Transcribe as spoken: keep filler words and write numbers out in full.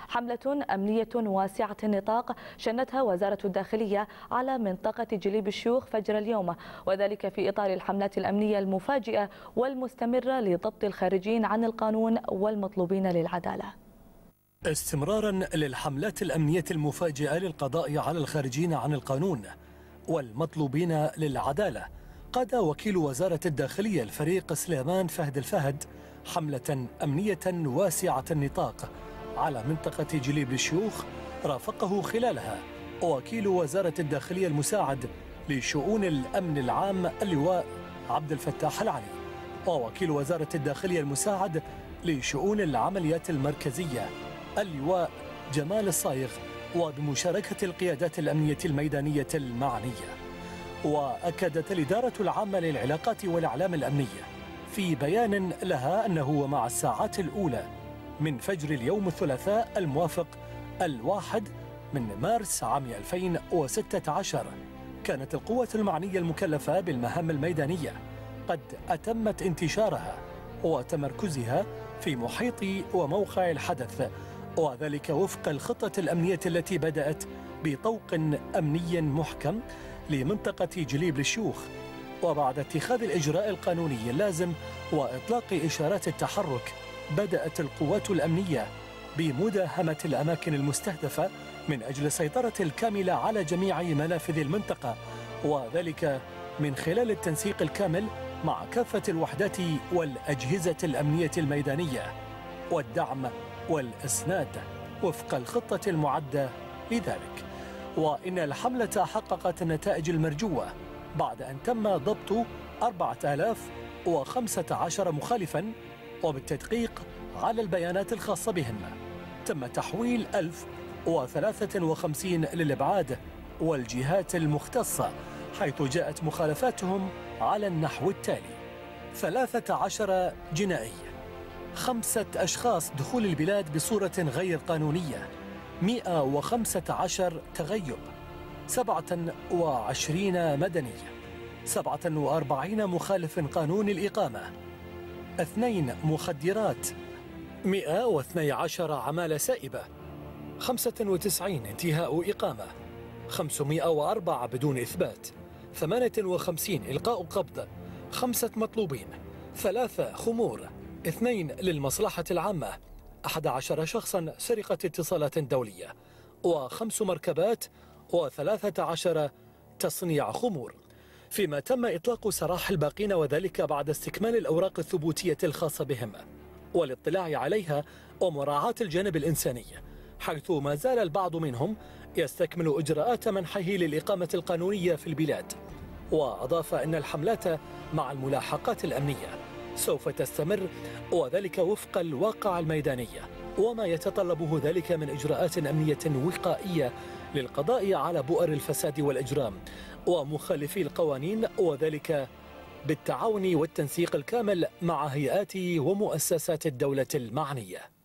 حملة أمنية واسعة النطاق شنتها وزارة الداخلية على منطقة جليب الشيوخ فجر اليوم، وذلك في إطار الحملات الأمنية المفاجئة والمستمرة لضبط الخارجين عن القانون والمطلوبين للعدالة. استمرارا للحملات الأمنية المفاجئة للقضاء على الخارجين عن القانون والمطلوبين للعدالة، قاد وكيل وزارة الداخلية الفريق سليمان فهد الفهد حملة أمنية واسعة النطاق على منطقة جليب الشيوخ، رافقه خلالها وكيل وزارة الداخلية المساعد لشؤون الأمن العام اللواء عبد الفتاح العلي، ووكيل وزارة الداخلية المساعد لشؤون العمليات المركزية اللواء جمال الصايغ، وبمشاركة القيادات الأمنية الميدانية المعنية. وأكدت الإدارة العامة للعلاقات والإعلام الأمنية في بيان لها أنه مع الساعات الأولى من فجر اليوم الثلاثاء الموافق الواحد من مارس عام ألفين وستة عشر كانت القوة المعنية المكلفة بالمهام الميدانية قد أتمت انتشارها وتمركزها في محيط وموقع الحدث، وذلك وفق الخطة الأمنية التي بدأت بطوق أمني محكم لمنطقة جليب الشيوخ، وبعد اتخاذ الإجراء القانوني اللازم وإطلاق إشارات التحرك بدأت القوات الأمنية بمداهمة الأماكن المستهدفة من أجل السيطرة الكاملة على جميع منافذ المنطقة، وذلك من خلال التنسيق الكامل مع كافة الوحدات والأجهزة الأمنية الميدانية والدعم والإسناد وفق الخطة المعدة لذلك. وإن الحملة حققت النتائج المرجوة بعد أن تم ضبط أربعة آلاف وخمسة عشر مخالفاً، وبالتدقيق على البيانات الخاصة بهم تم تحويل ألف وثلاثة وخمسين للإبعاد والجهات المختصة، حيث جاءت مخالفاتهم على النحو التالي: ثلاثة عشر جنائي، خمسة أشخاص دخول البلاد بصورة غير قانونية، مئة وخمسة عشر تغيب، سبعة وعشرين مدنية، سبعة وأربعين مخالف قانون الإقامة، اثنين مخدرات، مئة واثني عشر عمالة سائبة، خمسة وتسعين انتهاء إقامة، خمسمئة وأربعة بدون إثبات، ثمانية وخمسين إلقاء قبض، خمسة مطلوبين، ثلاثة خمور، اثنين للمصلحة العامة، أحد عشر شخصا سرقة اتصالات دولية، وخمس مركبات، وثلاثة عشر تصنيع خمور، فيما تم إطلاق سراح الباقين، وذلك بعد استكمال الأوراق الثبوتية الخاصة بهم والاطلاع عليها ومراعاة الجانب الإنساني، حيث ما زال البعض منهم يستكمل إجراءات منحه للإقامة القانونية في البلاد. وأضاف أن الحملات مع الملاحقات الأمنية سوف تستمر، وذلك وفق الواقع الميداني وما يتطلبه ذلك من إجراءات أمنية وقائية للقضاء على بؤر الفساد والإجرام ومخالفي القوانين، وذلك بالتعاون والتنسيق الكامل مع هيئات ومؤسسات الدولة المعنية.